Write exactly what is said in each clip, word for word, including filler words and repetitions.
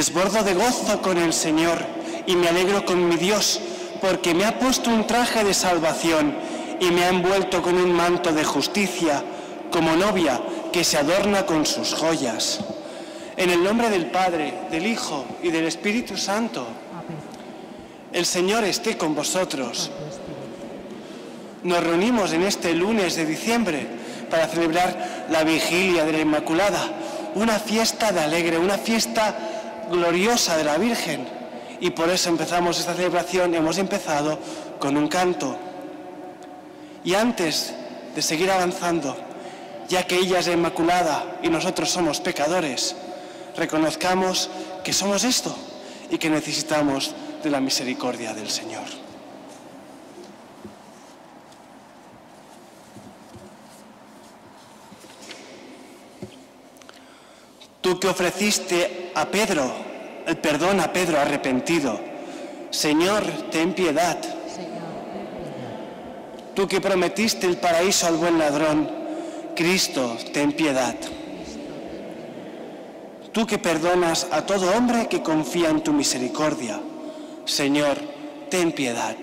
desbordo de gozo con el Señor y me alegro con mi Dios, porque me ha puesto un traje de salvación y me ha envuelto con un manto de justicia, como novia que se adorna con sus joyas. En el nombre del Padre, del Hijo y del Espíritu Santo, el Señor esté con vosotros. Nos reunimos en este lunes de diciembre para celebrar la vigilia de la Inmaculada, una fiesta de alegre, una fiesta gloriosa de la Virgen. Y por eso empezamos esta celebración, hemos empezado con un canto. Y antes de seguir avanzando, ya que ella es la Inmaculada y nosotros somos pecadores, reconozcamos que somos esto y que necesitamos de la misericordia del Señor. Tú que ofreciste a Pedro, el perdón a Pedro arrepentido, Señor, ten piedad. Tú que prometiste el paraíso al buen ladrón, Cristo, ten piedad. Tú que perdonas a todo hombre que confía en tu misericordia, Señor, ten piedad.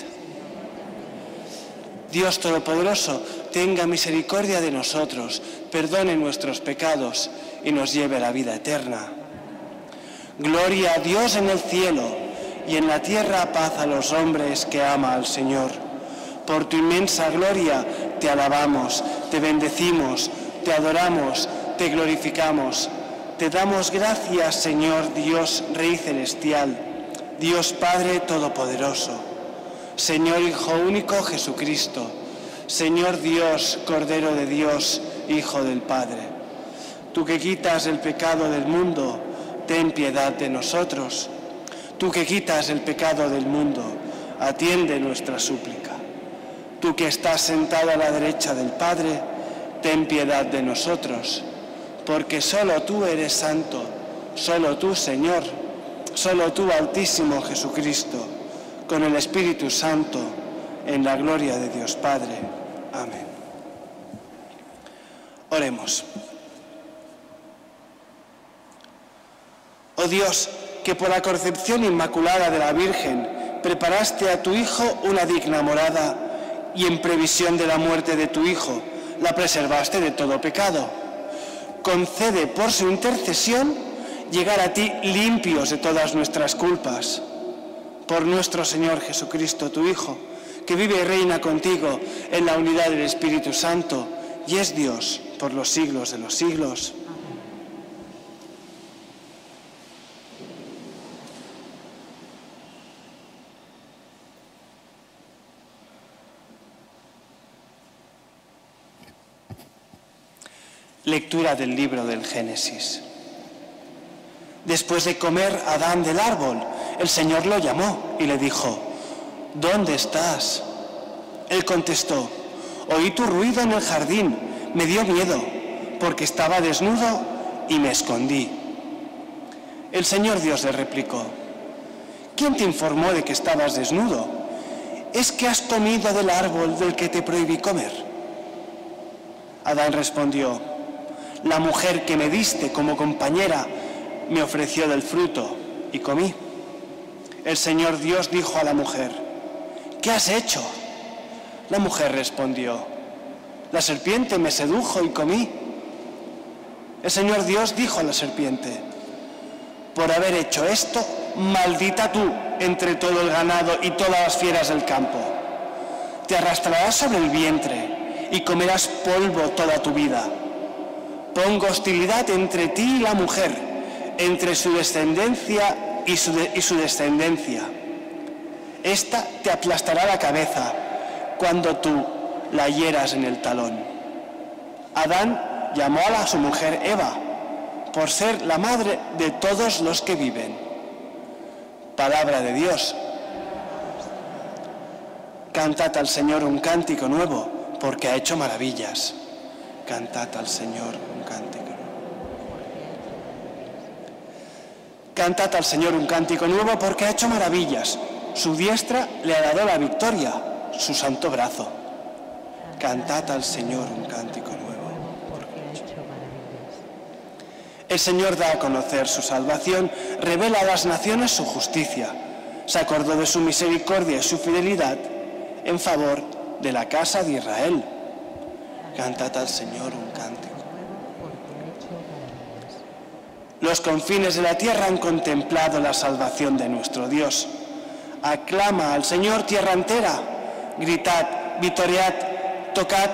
Dios Todopoderoso, tenga misericordia de nosotros, perdone nuestros pecados y nos lleve a la vida eterna. Gloria a Dios en el cielo y en la tierra paz a los hombres que ama al Señor. Por tu inmensa gloria te alabamos, te bendecimos, te adoramos, te glorificamos. Te damos gracias, Señor Dios, Rey Celestial, Dios Padre Todopoderoso, Señor Hijo único Jesucristo, Señor Dios, Cordero de Dios, Hijo del Padre. Tú que quitas el pecado del mundo, ten piedad de nosotros. Tú que quitas el pecado del mundo, atiende nuestra súplica. Tú que estás sentado a la derecha del Padre, ten piedad de nosotros. Porque solo tú eres santo, solo tú, Señor, solo tú, Altísimo Jesucristo, con el Espíritu Santo, en la gloria de Dios Padre. Amén. Oremos. Oh Dios, que por la concepción inmaculada de la Virgen preparaste a tu Hijo una digna morada y en previsión de la muerte de tu Hijo la preservaste de todo pecado. Concede por su intercesión llegar a ti limpios de todas nuestras culpas. Por nuestro Señor Jesucristo, tu Hijo, que vive y reina contigo en la unidad del Espíritu Santo y es Dios por los siglos de los siglos. Lectura del libro del Génesis. Después de comer Adán del árbol, el Señor lo llamó y le dijo: ¿Dónde estás? Él contestó: Oí tu ruido en el jardín, me dio miedo, porque estaba desnudo y me escondí. El Señor Dios le replicó: ¿Quién te informó de que estabas desnudo? ¿Es que has comido del árbol del que te prohibí comer? Adán respondió: La mujer que me diste como compañera me ofreció del fruto y comí. El Señor Dios dijo a la mujer: ¿Qué has hecho? La mujer respondió: La serpiente me sedujo y comí. El Señor Dios dijo a la serpiente: Por haber hecho esto, maldita tú entre todo el ganado y todas las fieras del campo. Te arrastrarás sobre el vientre y comerás polvo toda tu vida. Pongo hostilidad entre ti y la mujer, entre su descendencia y su, de, y su descendencia. Esta te aplastará la cabeza cuando tú la hieras en el talón. Adán llamó a su mujer Eva, por ser la madre de todos los que viven. Palabra de Dios. Cantad al Señor un cántico nuevo, porque ha hecho maravillas. Cantad al Señor un cántico nuevo. Cantad al Señor un cántico nuevo, porque ha hecho maravillas. Su diestra le ha dado la victoria, su santo brazo. Cantad al Señor un cántico nuevo, porque ha hecho maravillas. El Señor da a conocer su salvación, revela a las naciones su justicia. Se acordó de su misericordia y su fidelidad en favor de la casa de Israel. Cantad al Señor un cántico. Los confines de la tierra han contemplado la salvación de nuestro Dios. Aclama al Señor tierra entera. Gritad, vitoread, tocad.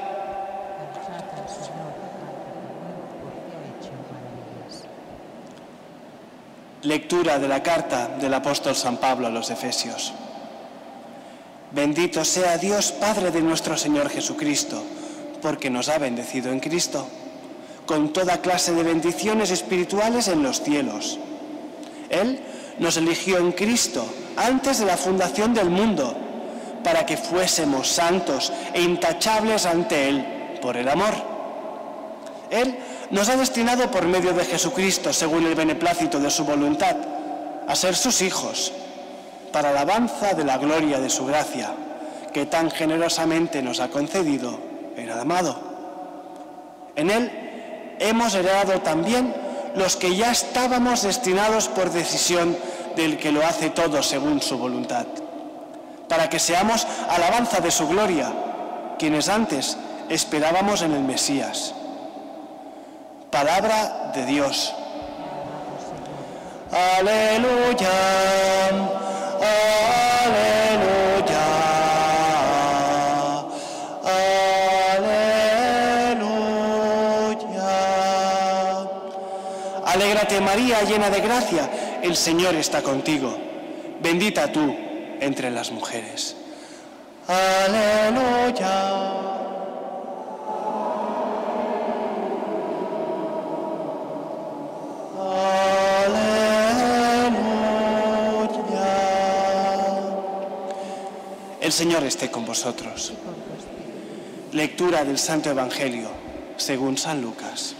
Lectura de la carta del apóstol San Pablo a los Efesios. Bendito sea Dios, Padre de nuestro Señor Jesucristo, porque nos ha bendecido en Cristo, con toda clase de bendiciones espirituales en los cielos. Él nos eligió en Cristo antes de la fundación del mundo, para que fuésemos santos e intachables ante Él por el amor. Él nos ha destinado por medio de Jesucristo, según el beneplácito de su voluntad, a ser sus hijos, para alabanza de la gloria de su gracia, que tan generosamente nos ha concedido en el amado. En Él hemos heredado también los que ya estábamos destinados por decisión del que lo hace todo según su voluntad, para que seamos alabanza de su gloria, quienes antes esperábamos en el Mesías. Palabra de Dios. Aleluya, aleluya, aleluya. Alégrate María, llena de gracia, el Señor está contigo. Bendita tú entre las mujeres. Aleluya. El Señor esté con vosotros. Lectura del Santo Evangelio según San Lucas.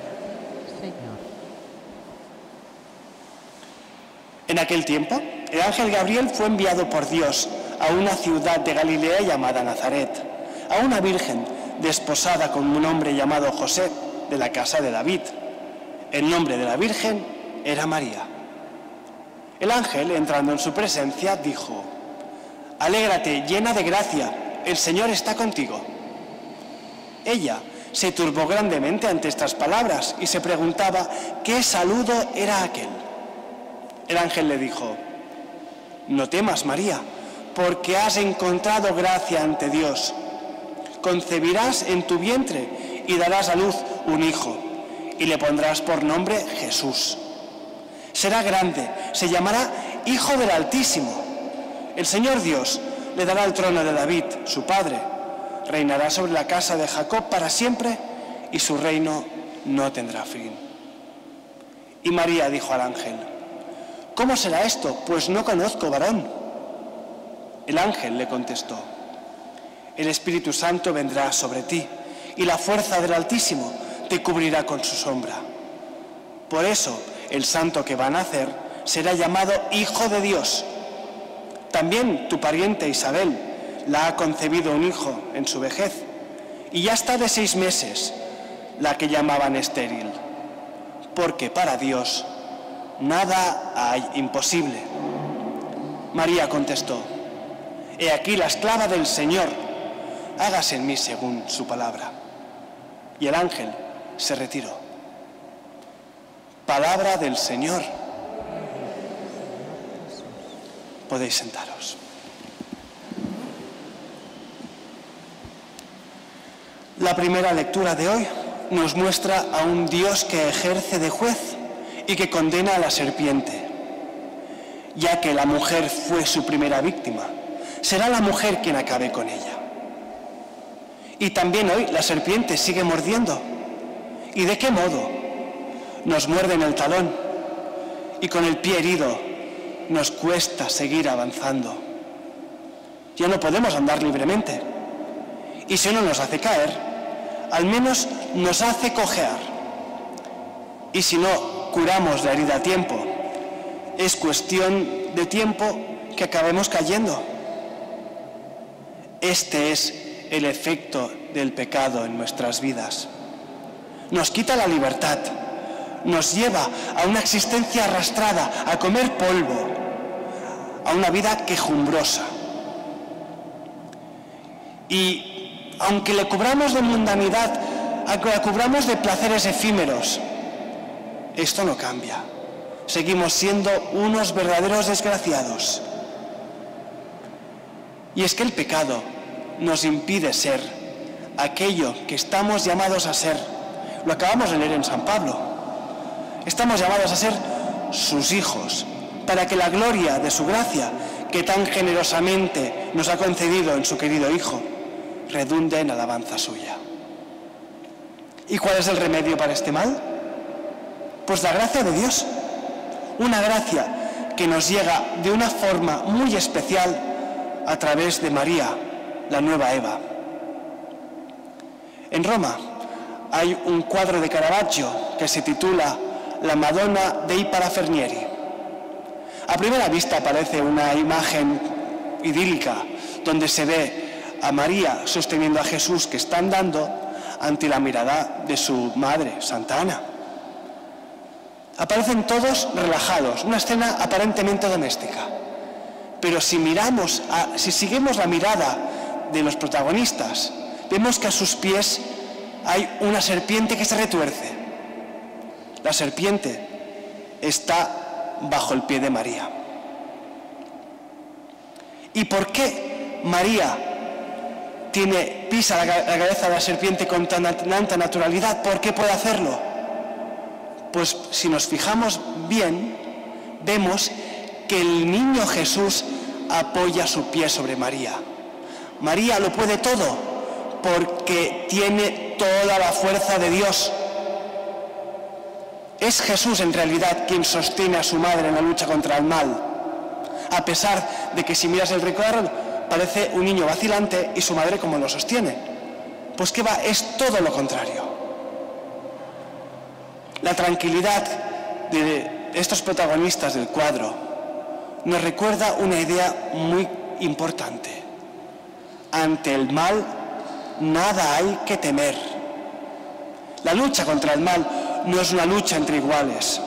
En aquel tiempo, el ángel Gabriel fue enviado por Dios a una ciudad de Galilea llamada Nazaret, a una virgen desposada con un hombre llamado José, de la casa de David. El nombre de la virgen era María. El ángel, entrando en su presencia, dijo: Alégrate, llena de gracia, el Señor está contigo. Ella se turbó grandemente ante estas palabras y se preguntaba qué saludo era aquel. El ángel le dijo: No temas, María, porque has encontrado gracia ante Dios. Concebirás en tu vientre y darás a luz un hijo, y le pondrás por nombre Jesús. Será grande, se llamará Hijo del Altísimo. El Señor Dios le dará el trono de David, su padre. Reinará sobre la casa de Jacob para siempre y su reino no tendrá fin. Y María dijo al ángel: ¿Cómo será esto? Pues no conozco varón. El ángel le contestó: El Espíritu Santo vendrá sobre ti y la fuerza del Altísimo te cubrirá con su sombra. Por eso el santo que va a nacer será llamado Hijo de Dios. También tu pariente Isabel la ha concebido un hijo en su vejez, y ya está de seis meses, la que llamaban estéril, porque para Dios nada hay imposible. María contestó: He aquí la esclava del Señor, hágase en mí según su palabra. Y el ángel se retiró. Palabra del Señor. Podéis sentaros. La primera lectura de hoy nos muestra a un Dios que ejerce de juez y que condena a la serpiente. Ya que la mujer fue su primera víctima, será la mujer quien acabe con ella. Y también hoy la serpiente sigue mordiendo. ¿Y de qué modo? Nos muerde en el talón y con el pie herido nos cuesta seguir avanzando. Ya no podemos andar libremente. Y si no nos hace caer, al menos nos hace cojear. Y si no curamos la herida a tiempo, es cuestión de tiempo que acabemos cayendo. Este es el efecto del pecado en nuestras vidas. Nos quita la libertad, nos lleva a una existencia arrastrada, a comer polvo, a una vida quejumbrosa. Y aunque le cubramos de mundanidad, aunque la cubramos de placeres efímeros, esto no cambia. Seguimos siendo unos verdaderos desgraciados. Y es que el pecado nos impide ser aquello que estamos llamados a ser. Lo acabamos de leer en San Pablo. Estamos llamados a ser sus hijos, para que la gloria de su gracia, que tan generosamente nos ha concedido en su querido Hijo, redunde en alabanza suya. ¿Y cuál es el remedio para este mal? Pues la gracia de Dios. Una gracia que nos llega de una forma muy especial a través de María, la nueva Eva. En Roma hay un cuadro de Caravaggio que se titula La Madonna dei Parafernieri. A primera vista parece una imagen idílica donde se ve a María sosteniendo a Jesús que está andando ante la mirada de su madre, Santa Ana. Aparecen todos relajados, una escena aparentemente doméstica. Pero si miramos, a, si seguimos la mirada de los protagonistas, vemos que a sus pies hay una serpiente que se retuerce. La serpiente está bajo el pie de María. ¿Y por qué María tiene, pisa la, la cabeza de la serpiente con tan, tanta naturalidad? ¿Por qué puede hacerlo? Pues si nos fijamos bien, vemos que el niño Jesús apoya su pie sobre María. María lo puede todo porque tiene toda la fuerza de Dios. Es Jesús en realidad quien sostiene a su madre en la lucha contra el mal, a pesar de que si miras el recuadro parece un niño vacilante y su madre como lo sostiene. Pues que va, es todo lo contrario. La tranquilidad de estos protagonistas del cuadro nos recuerda una idea muy importante. Ante el mal, nada hay que temer. La lucha contra el mal no es una lucha entre iguales.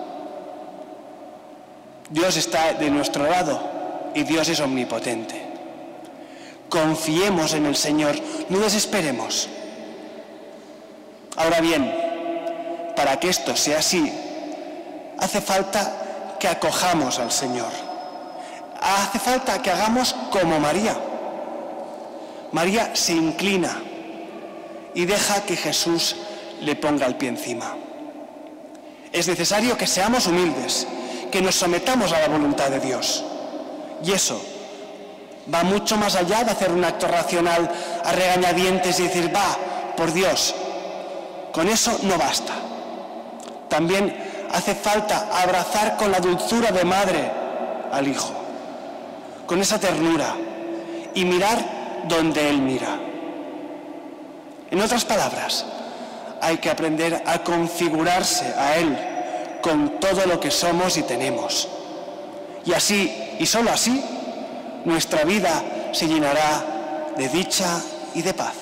Dios está de nuestro lado y Dios es omnipotente. Confiemos en el Señor, no desesperemos. Ahora bien, para que esto sea así, hace falta que acojamos al Señor. Hace falta que hagamos como María. María se inclina y deja que Jesús le ponga el pie encima. Es necesario que seamos humildes, que nos sometamos a la voluntad de Dios. Y eso va mucho más allá de hacer un acto racional a regañadientes y decir, va, por Dios. Con eso no basta. También hace falta abrazar con la dulzura de madre al Hijo, con esa ternura, y mirar donde Él mira. En otras palabras, hay que aprender a configurarse a Él con todo lo que somos y tenemos. Y así, y solo así, nuestra vida se llenará de dicha y de paz.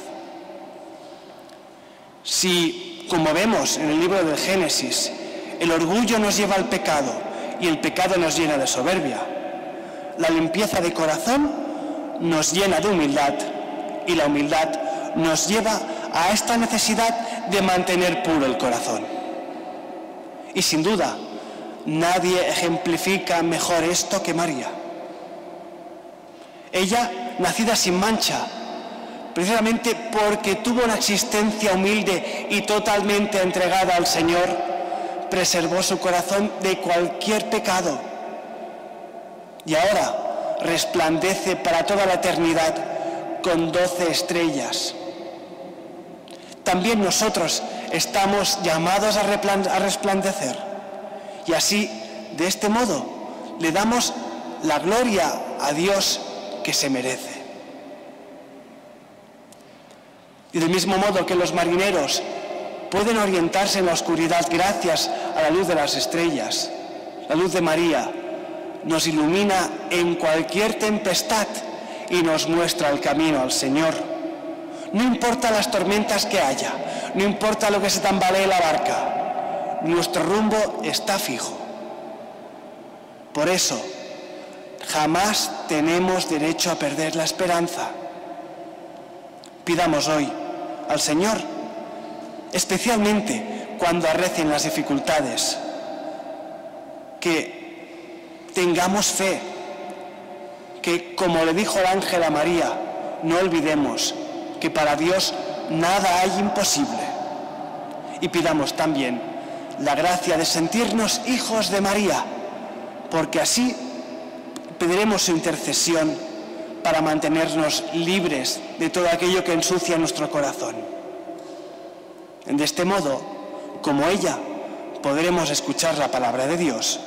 Si, como vemos en el libro del Génesis, el orgullo nos lleva al pecado y el pecado nos llena de soberbia, la limpieza de corazón nos llena de humildad y la humildad nos lleva a esta necesidad de mantener puro el corazón. Y sin duda, nadie ejemplifica mejor esto que María. Ella, nacida sin mancha, precisamente porque tuvo una existencia humilde y totalmente entregada al Señor, preservó su corazón de cualquier pecado. Y ahora resplandece para toda la eternidad con doce estrellas. También nosotros estamos llamados a resplandecer. Y así, de este modo, le damos la gloria a Dios que se merece. Y del mismo modo que los marineros pueden orientarse en la oscuridad gracias a la luz de las estrellas, la luz de María nos ilumina en cualquier tempestad y nos muestra el camino al Señor. No importa las tormentas que haya, no importa lo que se tambalee la barca, nuestro rumbo está fijo. Por eso, jamás tenemos derecho a perder la esperanza. Pidamos hoy al Señor, especialmente cuando arrecien las dificultades, que tengamos fe, que, como le dijo el ángel a María, no olvidemos que para Dios nada hay imposible. Y pidamos también la gracia de sentirnos hijos de María, porque así pediremos su intercesión para mantenernos libres de todo aquello que ensucia nuestro corazón. De este modo, como ella, podremos escuchar la palabra de Dios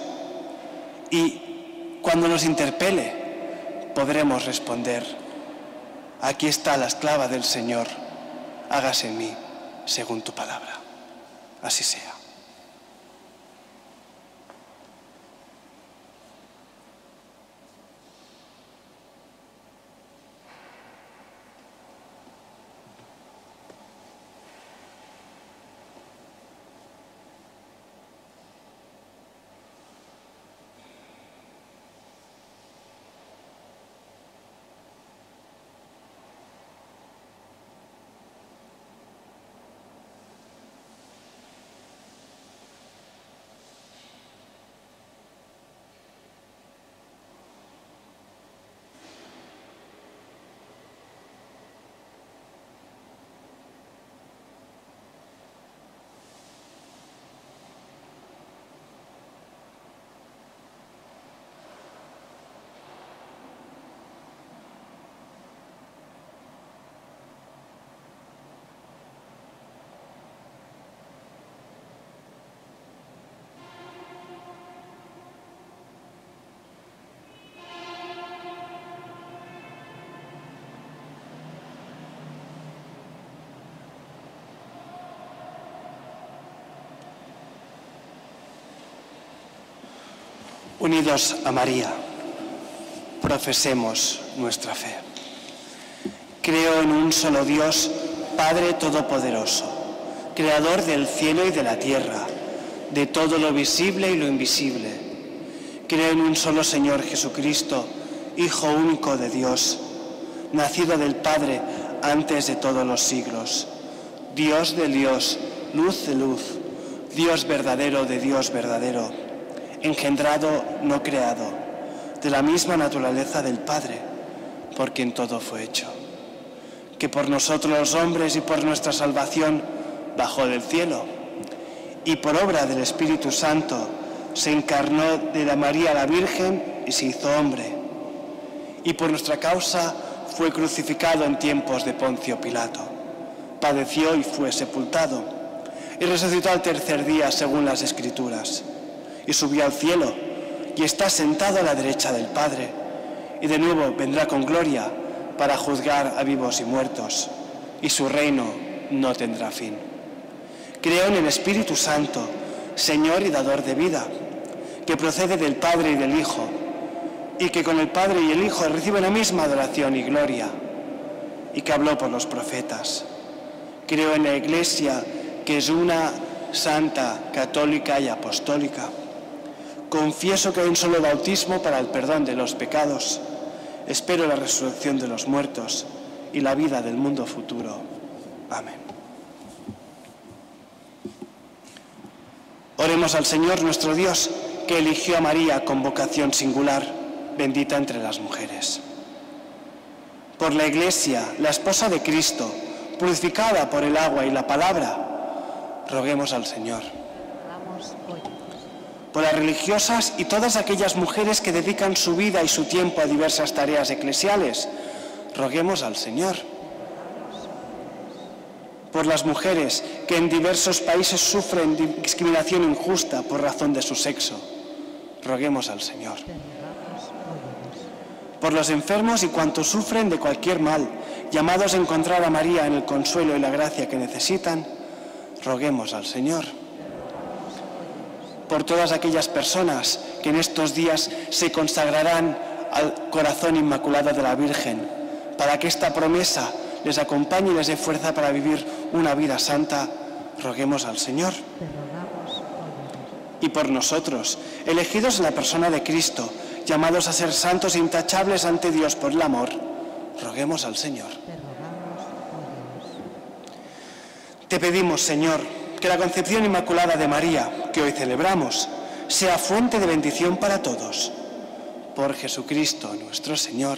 y, cuando nos interpele, podremos responder: aquí está la esclava del Señor, hágase en mí según tu palabra. Así sea. Unidos a María, profesemos nuestra fe. Creo en un solo Dios, Padre Todopoderoso, Creador del cielo y de la tierra, de todo lo visible y lo invisible. Creo en un solo Señor Jesucristo, Hijo único de Dios, nacido del Padre antes de todos los siglos, Dios de Dios, luz de luz, Dios verdadero de Dios verdadero, engendrado, no creado, de la misma naturaleza del Padre, por quien todo fue hecho, que por nosotros los hombres y por nuestra salvación bajó del cielo, y por obra del Espíritu Santo se encarnó de la María la Virgen y se hizo hombre, y por nuestra causa fue crucificado en tiempos de Poncio Pilato, padeció y fue sepultado, y resucitó al tercer día según las Escrituras, y subió al cielo, y está sentado a la derecha del Padre, y de nuevo vendrá con gloria para juzgar a vivos y muertos, y su reino no tendrá fin. Creo en el Espíritu Santo, Señor y dador de vida, que procede del Padre y del Hijo, y que con el Padre y el Hijo recibe la misma adoración y gloria, y que habló por los profetas. Creo en la Iglesia, que es una, santa, católica y apostólica. Confieso que hay un solo bautismo para el perdón de los pecados. Espero la resurrección de los muertos y la vida del mundo futuro. Amén. Oremos al Señor nuestro Dios, que eligió a María con vocación singular, bendita entre las mujeres. Por la Iglesia, la esposa de Cristo, purificada por el agua y la palabra, roguemos al Señor. Por las religiosas y todas aquellas mujeres que dedican su vida y su tiempo a diversas tareas eclesiales, roguemos al Señor. Por las mujeres que en diversos países sufren discriminación injusta por razón de su sexo, roguemos al Señor. Por los enfermos y cuantos sufren de cualquier mal, llamados a encontrar a María en el consuelo y la gracia que necesitan, roguemos al Señor. Por todas aquellas personas que en estos días se consagrarán al corazón inmaculado de la Virgen, para que esta promesa les acompañe y les dé fuerza para vivir una vida santa, roguemos al Señor. y por nosotros, elegidos en la persona de Cristo, llamados a ser santos e intachables ante Dios por el amor, roguemos al Señor. Te rogamos, oh Dios. Te pedimos, Señor, que la concepción inmaculada de María, que hoy celebramos, sea fuente de bendición para todos. Por Jesucristo nuestro Señor.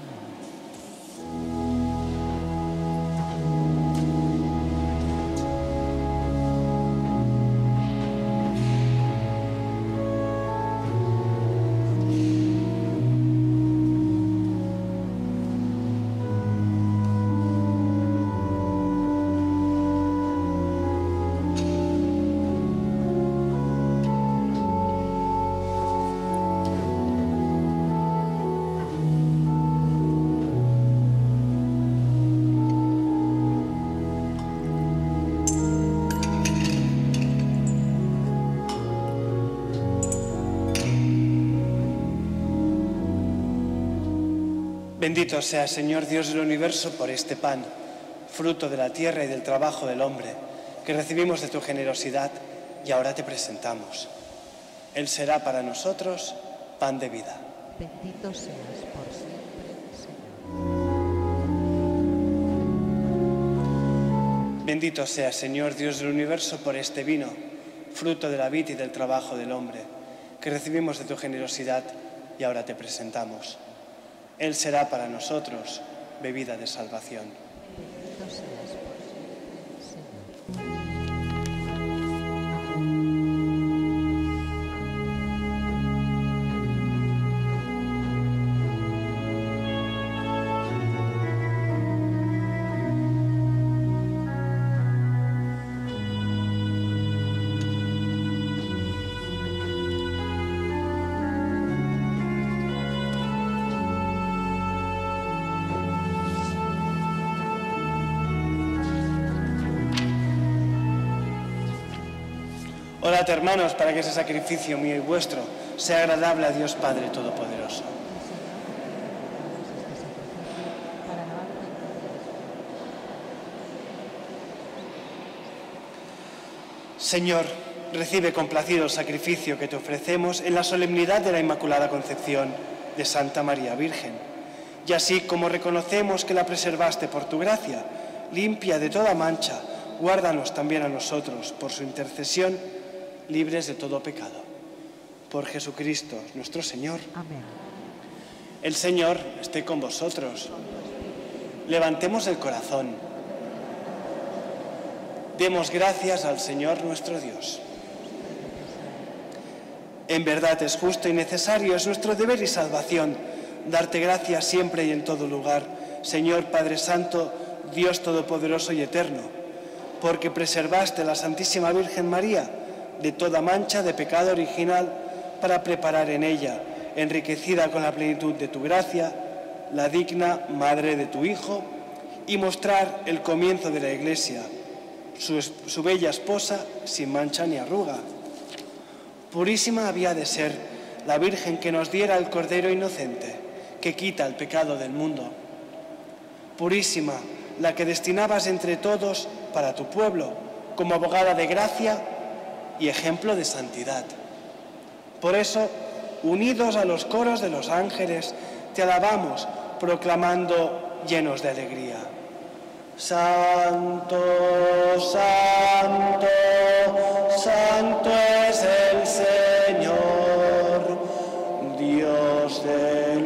Bendito sea, Señor Dios del universo, por este pan, fruto de la tierra y del trabajo del hombre, que recibimos de tu generosidad y ahora te presentamos. Él será para nosotros pan de vida. Bendito seas por siempre, Señor. Bendito sea, Señor Dios del universo, por este vino, fruto de la vid y del trabajo del hombre, que recibimos de tu generosidad y ahora te presentamos. Él será para nosotros bebida de salvación. Bendito seas por siempre, Orad, hermanos, para que ese sacrificio mío y vuestro sea agradable a Dios Padre Todopoderoso. Señor, recibe complacido el sacrificio que te ofrecemos en la solemnidad de la Inmaculada Concepción de Santa María Virgen. Y así como reconocemos que la preservaste por tu gracia, limpia de toda mancha, guárdanos también a nosotros, por su intercesión, libres de todo pecado. Por Jesucristo, nuestro Señor. Amén. El Señor esté con vosotros. Levantemos el corazón. Demos gracias al Señor nuestro Dios. En verdad es justo y necesario, es nuestro deber y salvación, darte gracias siempre y en todo lugar, Señor Padre Santo, Dios Todopoderoso y Eterno, porque preservaste a la Santísima Virgen María de toda mancha de pecado original para preparar en ella, enriquecida con la plenitud de tu gracia, la digna Madre de tu Hijo, y mostrar el comienzo de la Iglesia, su, su bella esposa sin mancha ni arruga. Purísima había de ser la Virgen que nos diera el Cordero inocente, que quita el pecado del mundo. Purísima, la que destinabas entre todos para tu pueblo, como abogada de gracia y ejemplo de santidad. Por eso, unidos a los coros de los ángeles, te alabamos, proclamando llenos de alegría. Santo, santo, santo es el Señor, Dios del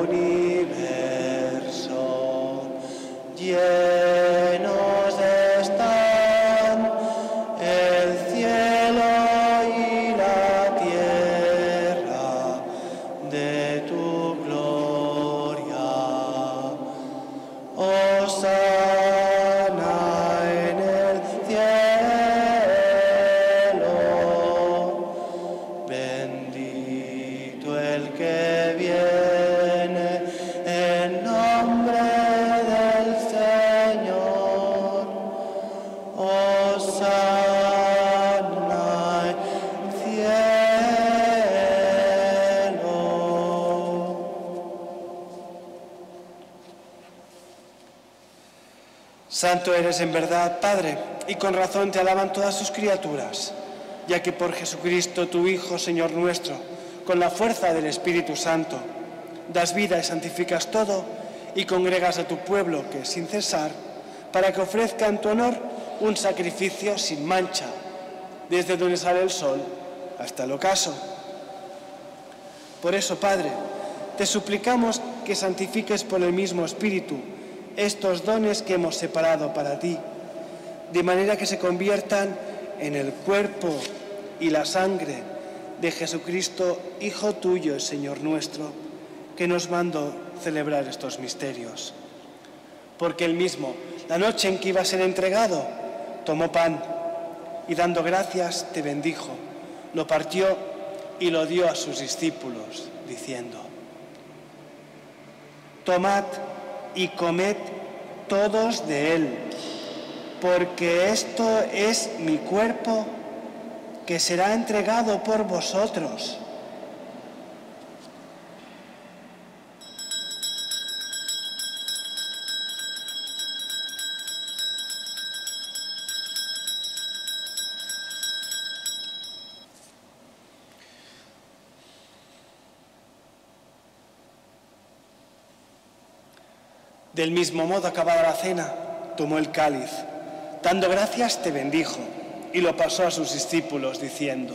universo. Llenos están el cielo y la tierra de tu gloria. Hosana en el cielo, bendito el que viene en nombre del Señor. Hosana en el cielo. Santo eres en verdad, Padre, y con razón te alaban todas sus criaturas, ya que por Jesucristo, tu Hijo, Señor nuestro, con la fuerza del Espíritu Santo, das vida y santificas todo y congregas a tu pueblo que sin cesar, para que ofrezca en tu honor un sacrificio sin mancha, desde donde sale el sol hasta el ocaso. Por eso, Padre, te suplicamos que santifiques por el mismo Espíritu estos dones que hemos separado para ti, de manera que se conviertan en el cuerpo y la sangre de Jesucristo, Hijo tuyo y Señor nuestro, que nos mandó celebrar estos misterios. Porque él mismo, la noche en que iba a ser entregado, tomó pan y dando gracias te bendijo, lo partió y lo dio a sus discípulos, diciendo: tomad y comed todos de él, porque esto es mi cuerpo que será entregado por vosotros. Del mismo modo, acabada la cena, tomó el cáliz, dando gracias te bendijo y lo pasó a sus discípulos diciendo: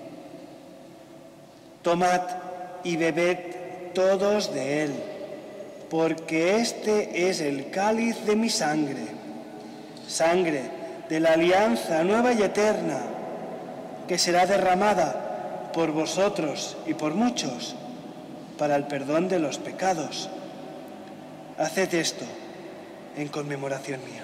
tomad y bebed todos de él, porque este es el cáliz de mi sangre, sangre de la alianza nueva y eterna, que será derramada por vosotros y por muchos para el perdón de los pecados. Haced esto en conmemoración mía.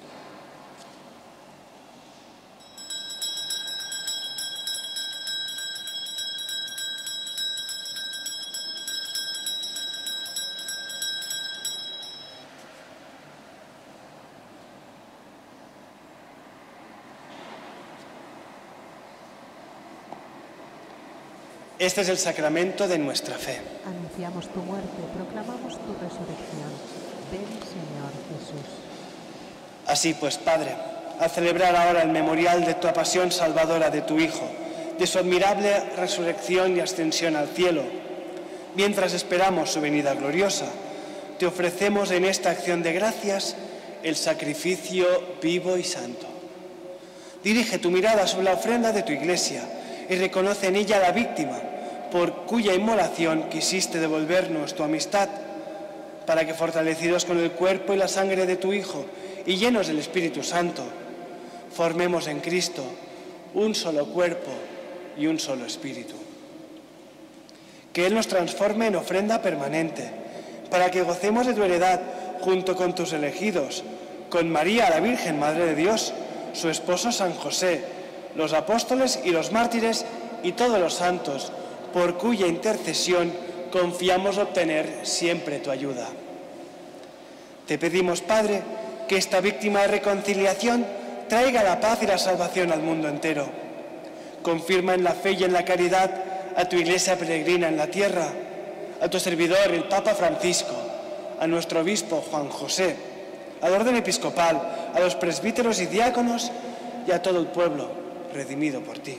Este es el sacramento de nuestra fe. Anunciamos tu muerte, proclamamos tu resurrección. Ven, Señor Jesús. Así pues, Padre, al celebrar ahora el memorial de tu pasión salvadora de tu Hijo, de su admirable resurrección y ascensión al cielo, mientras esperamos su venida gloriosa, te ofrecemos en esta acción de gracias el sacrificio vivo y santo. Dirige tu mirada sobre la ofrenda de tu Iglesia y reconoce en ella la víctima por cuya inmolación quisiste devolvernos tu amistad, para que, fortalecidos con el cuerpo y la sangre de tu Hijo y llenos del Espíritu Santo, formemos en Cristo un solo cuerpo y un solo espíritu. Que Él nos transforme en ofrenda permanente, para que gocemos de tu heredad junto con tus elegidos, con María, la Virgen, Madre de Dios, su esposo San José, los apóstoles y los mártires y todos los santos, por cuya intercesión confiamos obtener siempre tu ayuda. Te pedimos, Padre, que esta víctima de reconciliación traiga la paz y la salvación al mundo entero. Confirma en la fe y en la caridad a tu Iglesia peregrina en la tierra, a tu servidor, el Papa Francisco, a nuestro obispo Juan José, al orden episcopal, a los presbíteros y diáconos y a todo el pueblo redimido por ti.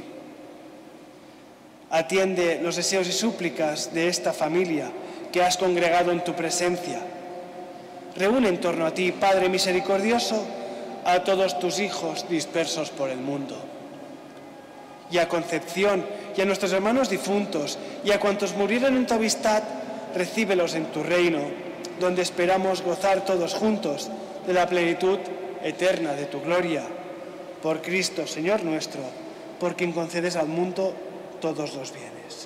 Atiende los deseos y súplicas de esta familia que has congregado en tu presencia. Reúne en torno a ti, Padre misericordioso, a todos tus hijos dispersos por el mundo. Y a Concepción y a nuestros hermanos difuntos y a cuantos murieron en tu amistad, recíbelos en tu reino, donde esperamos gozar todos juntos de la plenitud eterna de tu gloria. Por Cristo, Señor nuestro, por quien concedes al mundo todos los bienes.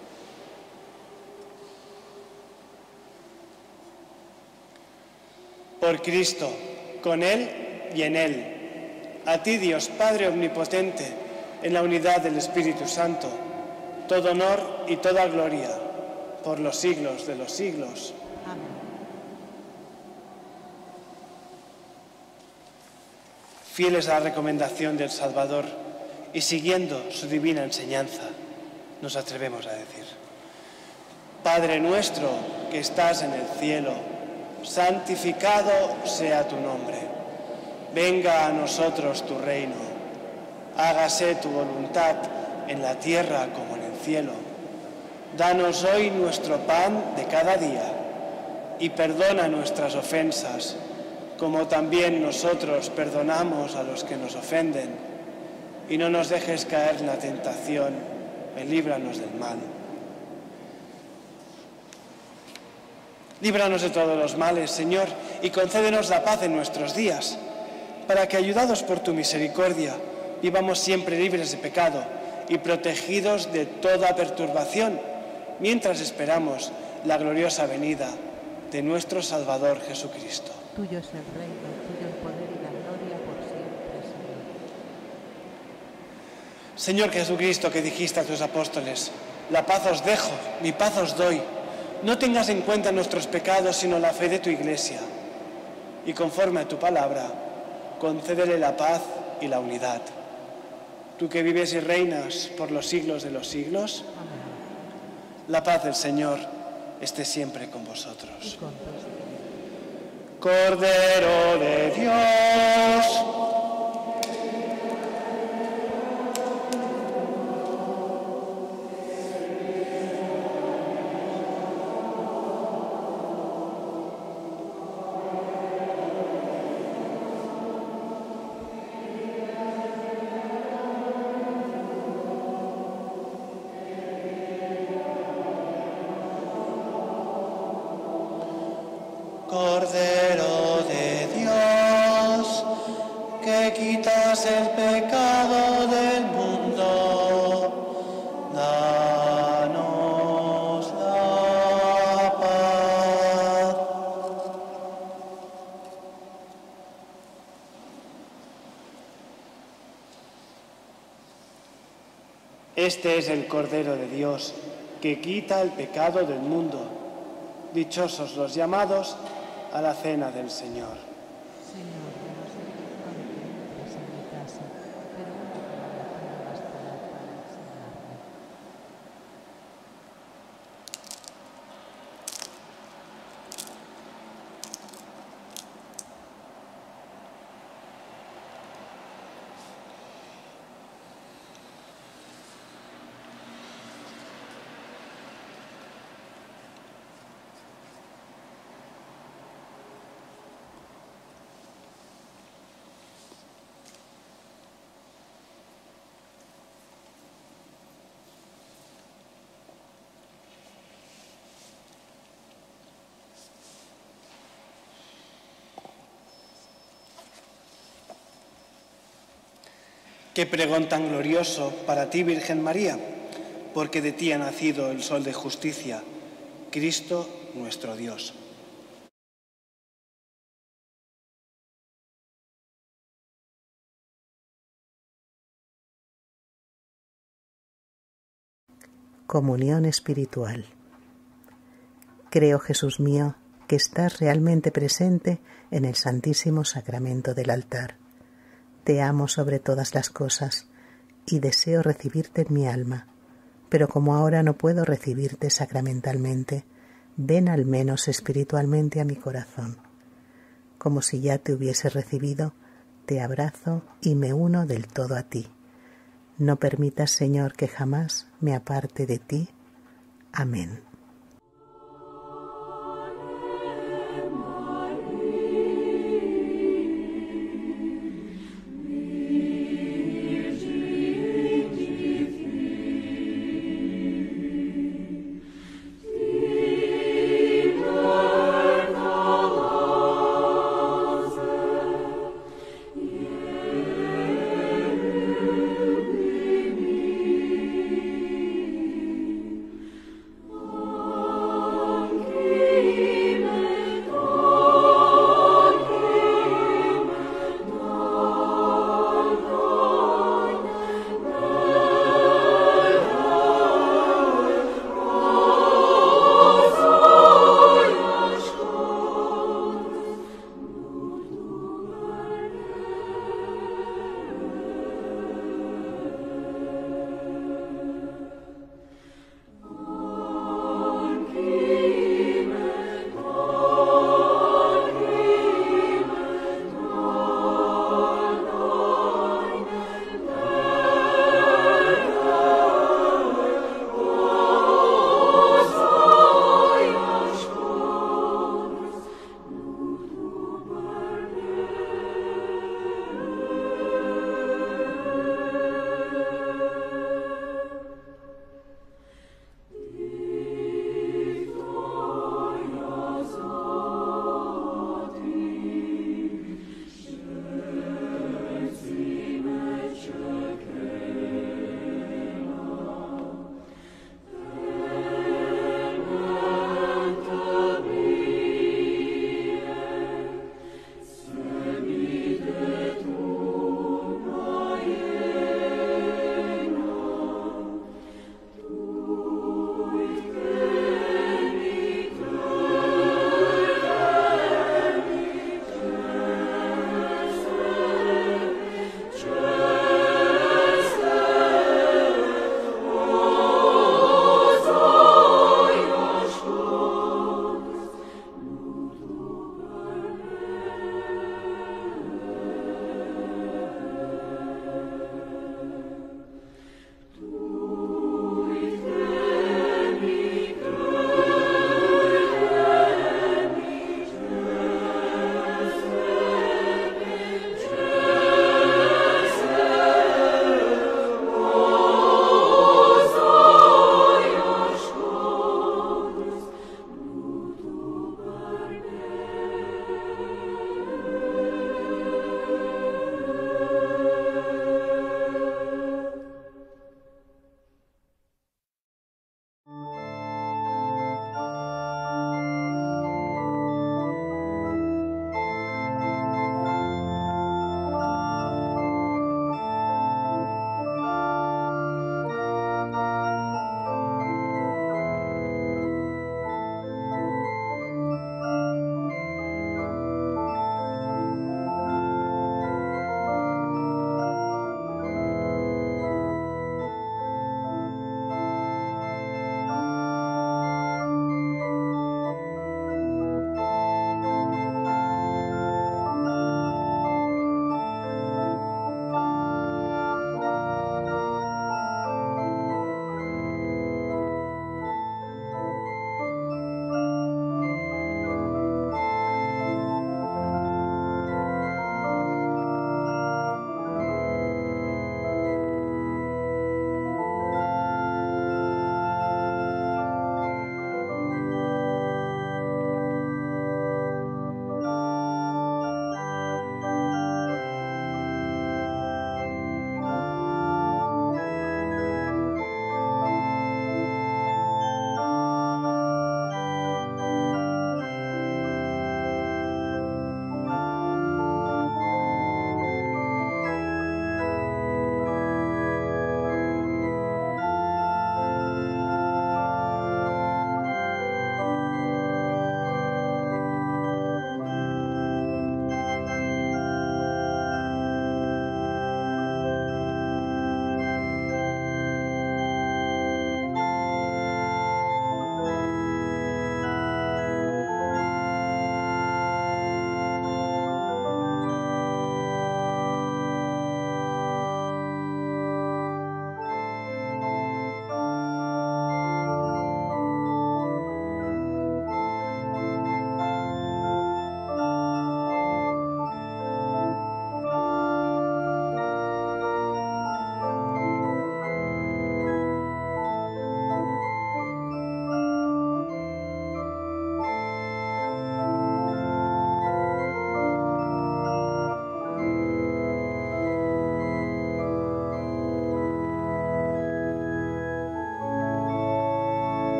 Por Cristo, con Él y en Él, a ti, Dios Padre omnipotente, en la unidad del Espíritu Santo, todo honor y toda gloria, por los siglos de los siglos. Amén. Fieles a la recomendación del Salvador y siguiendo su divina enseñanza, nos atrevemos a decir: Padre nuestro que estás en el cielo, santificado sea tu nombre. Venga a nosotros tu reino. Hágase tu voluntad en la tierra como en el cielo. Danos hoy nuestro pan de cada día y perdona nuestras ofensas, como también nosotros perdonamos a los que nos ofenden. Y no nos dejes caer en la tentación, y líbranos del mal. Líbranos de todos los males, Señor, y concédenos la paz en nuestros días, para que, ayudados por tu misericordia, vivamos siempre libres de pecado y protegidos de toda perturbación, mientras esperamos la gloriosa venida de nuestro Salvador Jesucristo. Tuyo es el reino, tuyo el poder y la gloria por siempre, Señor. Señor Jesucristo, que dijiste a tus apóstoles: la paz os dejo, mi paz os doy. No tengas en cuenta nuestros pecados, sino la fe de tu Iglesia. Y conforme a tu palabra, concédele la paz y la unidad. Tú que vives y reinas por los siglos de los siglos, Amén. La paz del Señor esté siempre con vosotros. Y con tu espíritu. Cordero de Dios, Cordero de Dios, que quitas el pecado del mundo, danos la paz. Este es el Cordero de Dios, que quita el pecado del mundo. Dichosos los llamados a la cena del Señor. Señor, yo no soy digno de que entres en mi casa, pero una palabra tuya bastará para sanarme. Qué pregón tan glorioso para ti, Virgen María, porque de ti ha nacido el Sol de Justicia, Cristo nuestro Dios. Comunión espiritual. Creo, Jesús mío, que estás realmente presente en el Santísimo Sacramento del altar. Te amo sobre todas las cosas y deseo recibirte en mi alma, pero como ahora no puedo recibirte sacramentalmente, ven al menos espiritualmente a mi corazón. Como si ya te hubiese recibido, te abrazo y me uno del todo a ti. No permitas, Señor, que jamás me aparte de ti. Amén. Oh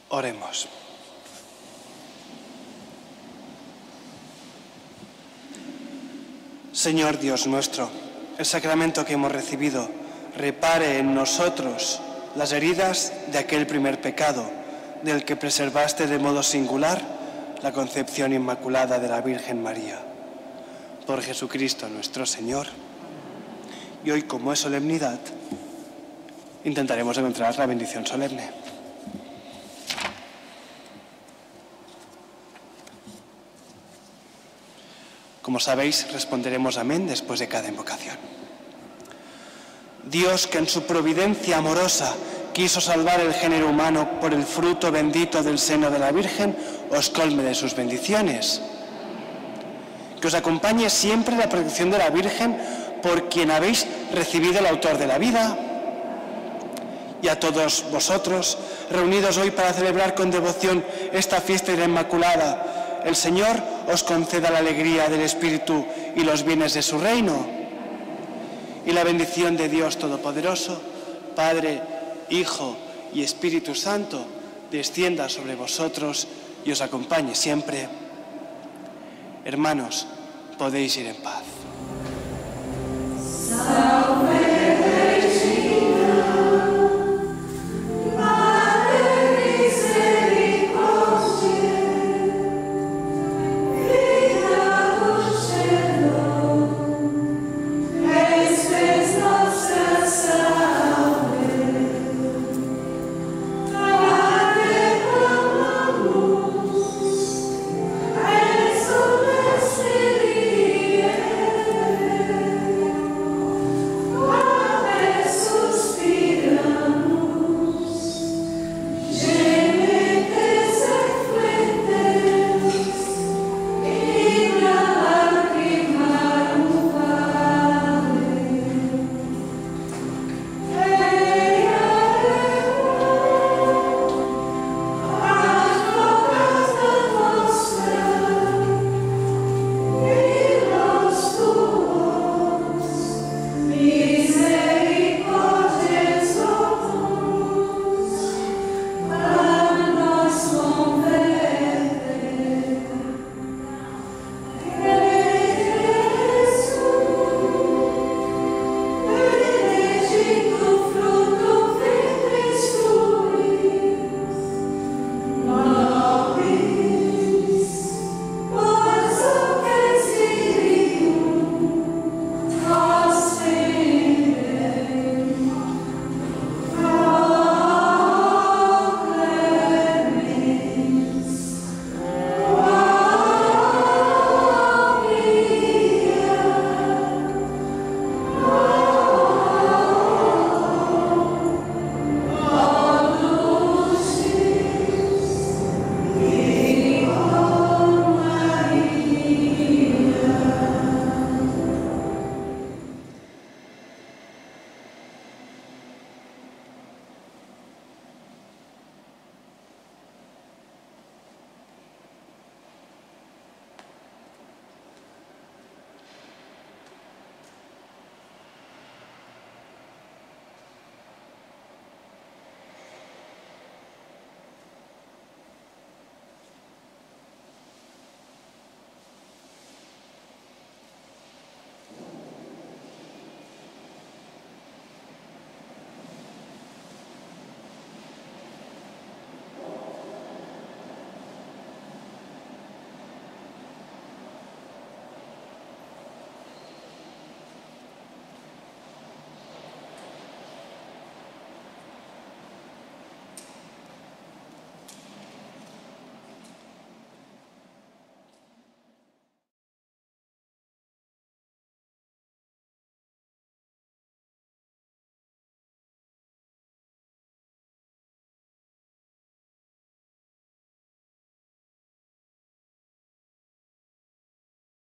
Oremos. Señor Dios nuestro, el sacramento que hemos recibido repare en nosotros las heridas de aquel primer pecado, del que preservaste de modo singular la concepción inmaculada de la Virgen María. Por Jesucristo nuestro Señor. Y hoy, como es solemnidad, intentaremos encontrar la bendición solemne. Como sabéis, responderemos amén después de cada invocación. Dios, que en su providencia amorosa quiso salvar el género humano por el fruto bendito del seno de la Virgen, os colme de sus bendiciones. Que os acompañe siempre la protección de la Virgen, por quien habéis recibido el autor de la vida. Y a todos vosotros, reunidos hoy para celebrar con devoción esta fiesta de la Inmaculada, el Señor os conceda la alegría del Espíritu y los bienes de su reino. Y la bendición de Dios Todopoderoso, Padre, Hijo y Espíritu Santo, descienda sobre vosotros y os acompañe siempre. Hermanos, podéis ir en paz.